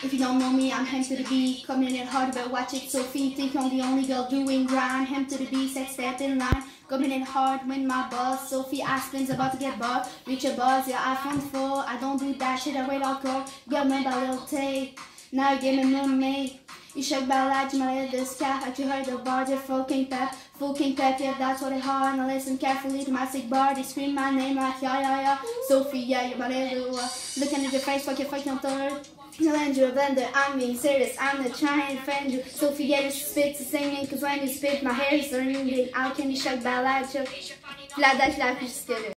If you don't know me, I'm him to the beat. Coming in hard, but watch it, Sophie. Think I'm the only girl doing grind. Him to the beat, sex step in line. Coming in hard, win my buzz. Sophie Aspen's about to get bugged. Reach a buzz, yeah, I found 4. I don't do that shit, I wait all girl. Girl, même par l'autre. Now give me no mate. You shake ballad, you my little scat. Like you heard the bar, they're full king pep, yeah, that's what they hard. Now listen carefully to my sick bar. They scream my name like yeah. Sophie, yeah, you're my little. Looking at your face, fuck your fucking third. You'll end your blender, I'm being serious, I'm not trying to offend you. Sophie, yeah, you spit to singing, cause when you spit, my hair is ringing. How can you shake ballad? La date la plus